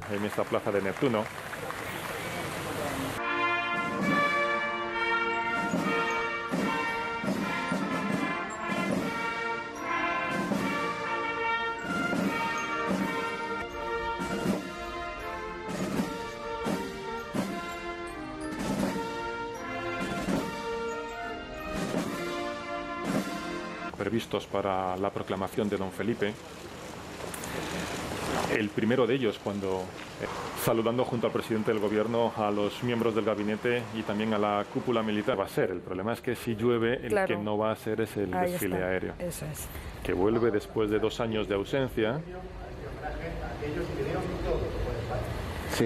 en esta plaza de Neptuno. Previstos para la proclamación de don Felipe. El primero de ellos cuando saludando junto al presidente del gobierno a los miembros del gabinete y también a la cúpula militar. Va a ser, el problema es que si llueve, el que no va a ser es el desfile aéreo. Eso es. Que vuelve después de 2 años de ausencia. Sí.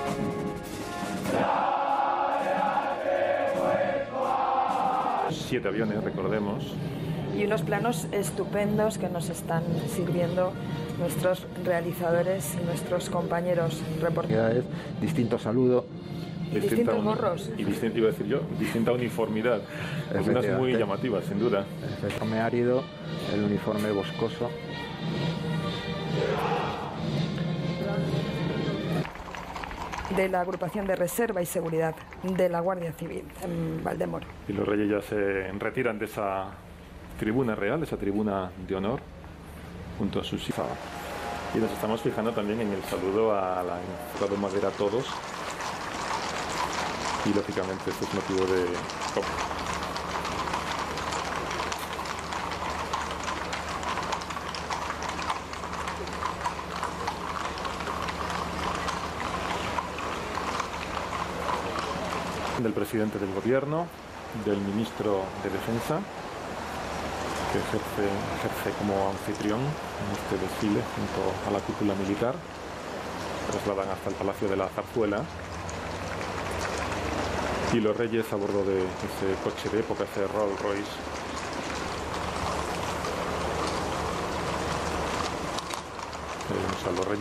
7 aviones, recordemos. Y unos planos estupendos que nos están sirviendo nuestros realizadores y nuestros compañeros reporteros. Distinto saludo. Y distintos gorros. Y iba a decir yo, distinta uniformidad. Algunas muy llamativas, sin duda. El uniforme árido, el uniforme boscoso. De la Agrupación de Reserva y Seguridad de la Guardia Civil en Valdemoro. Y los reyes ya se retiran de esa tribuna real, esa tribuna de honor, junto a sus hijos. Y nos estamos fijando también en el saludo a la Inflado Madera a todos. Y lógicamente esto es motivo de... del presidente del gobierno, del ministro de Defensa, que ejerce como anfitrión en este desfile junto a la cúpula militar. Trasladan hasta el Palacio de la Zarzuela y los reyes a bordo de ese coche de época, ese Rolls Royce. Vemos a los reyes